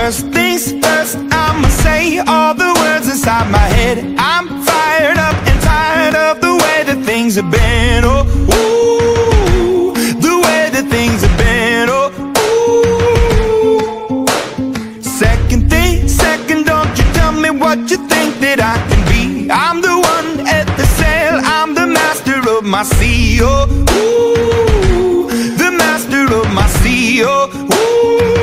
First things first, I'ma say all the words inside my head. I'm fired up and tired of the way that things have been. Oh, ooh, the way that things have been. Oh, ooh. Second thing, second, don't you tell me what you think that I can be. I'm the one at the sail, I'm the master of my sea. Oh, ooh, the master of my sea. Oh, ooh.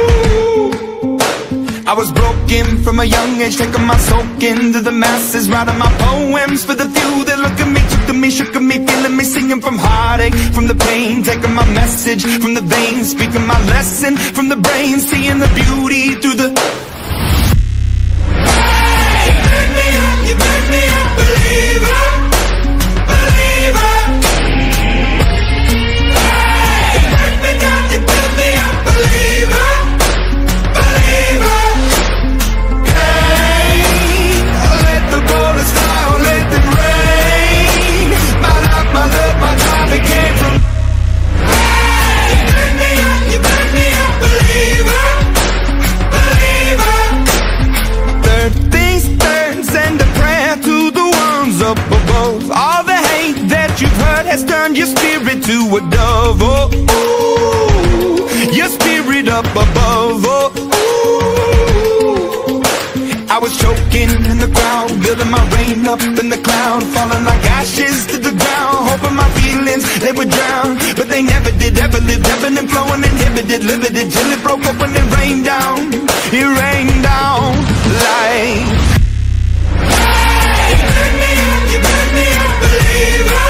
I was broken from a young age, taking my soak into the masses, writing my poems for the few that look at me, took to me, shook at me, feeling me, singing from heartache, from the pain, taking my message from the veins, speaking my lesson from the brain, seeing the beauty through the... Hey, you make me a believer, believer. Hey, you make me down, you build me a believer. Has turned your spirit to a dove. Oh, ooh, your spirit up above. Oh, ooh. I was choking in the crowd, building my rain up in the cloud, falling like ashes to the ground, hoping my feelings, they would drown. But they never did, ever lived, ebbing and flowing, inhibited, limited, till it broke up when it rained down. It rained down like... Hey, you made me a believer.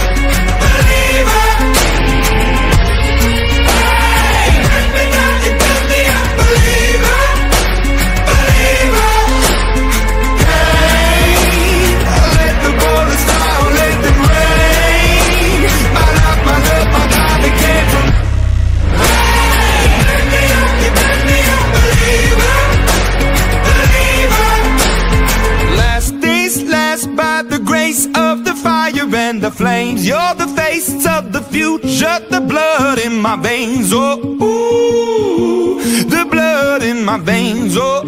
And the flames, you're the face of the future, the blood in my veins. Oh, ooh, the blood in my veins. Oh,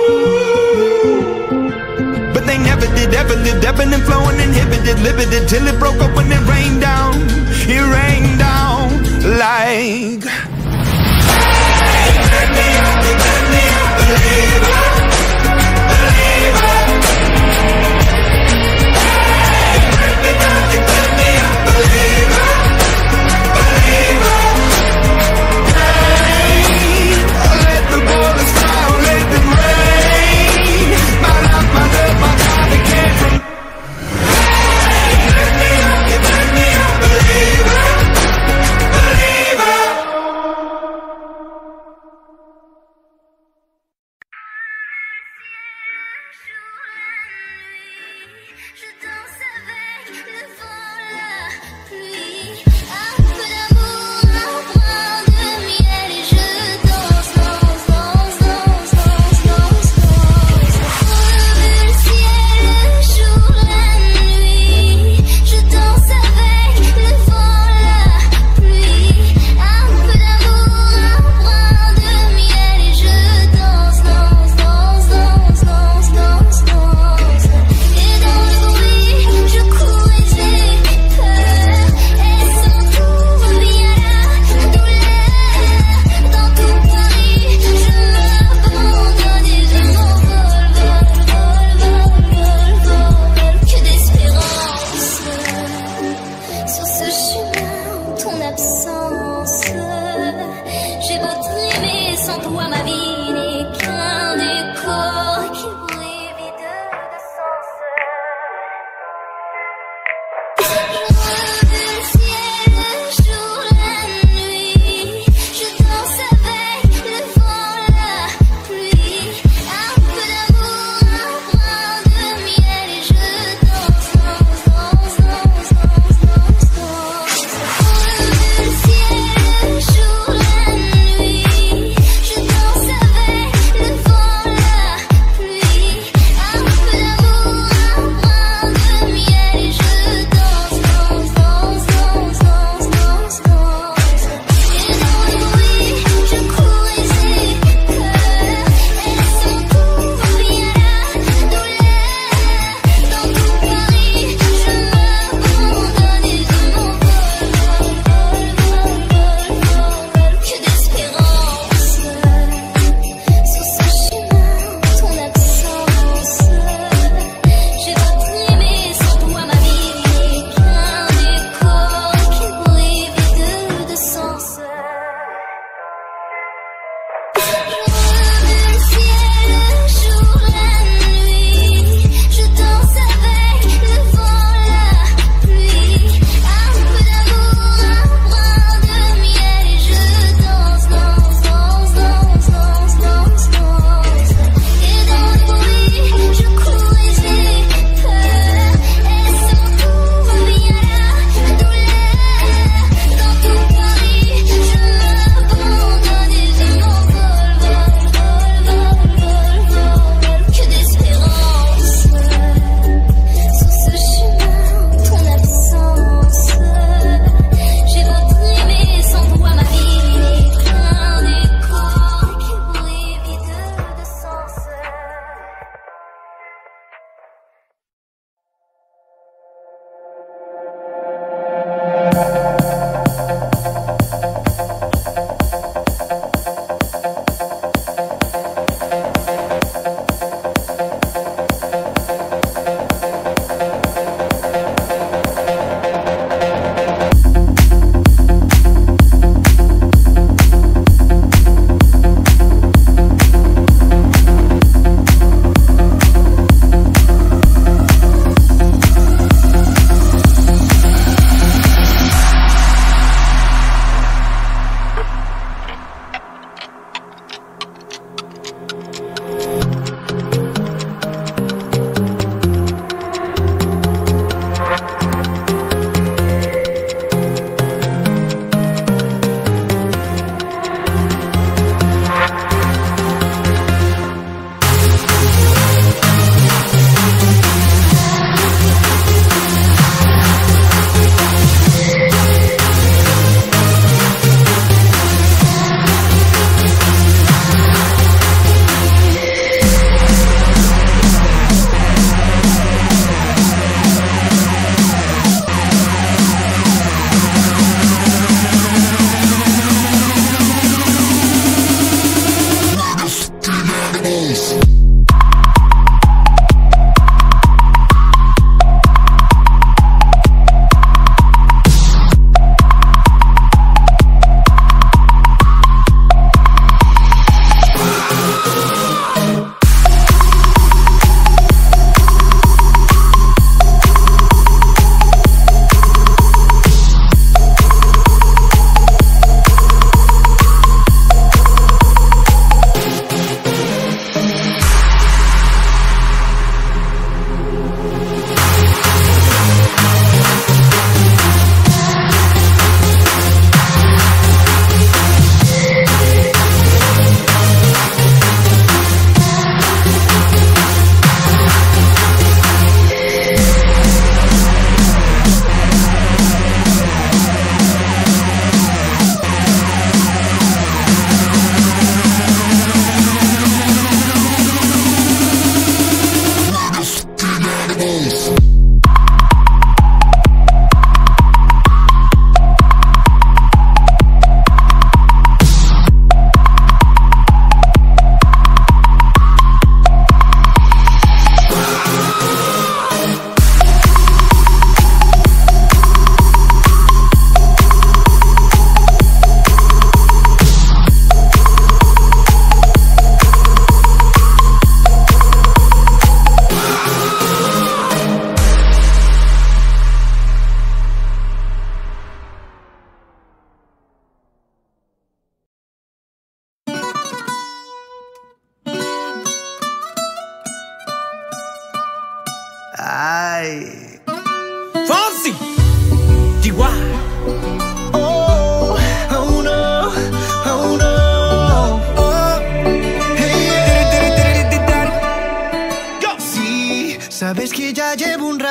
ooh. But they never did, ever lived, ebbing and flowing, inhibited, limited, till it broke up when it rained down. It rained down like... Hey, you made me a believer, believer.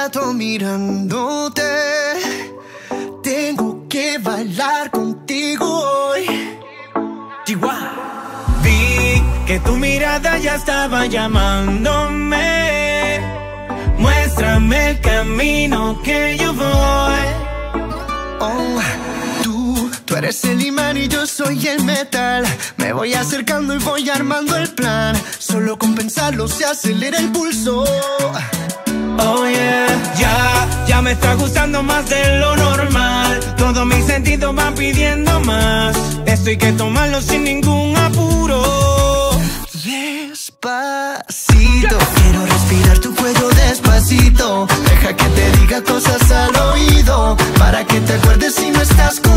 rato mirándote. Tengo que bailar contigo hoy. Chihuahua. Vi que tu mirada ya estaba llamándome. Muéstrame el camino que yo voy. Oh, tú eres el imán y yo soy el metal. Me voy acercando y voy armando el plan. Solo con pensarlo se acelera el pulso. Oh yeah, ya me está gustando más de lo normal. Todos mis sentidos van pidiendo más. Esto hay que tomarlo sin ningún apuro. Despacito, quiero respirar tu cuello despacito. Deja que te diga cosas al oído, para que te acuerdes si no estás conmigo.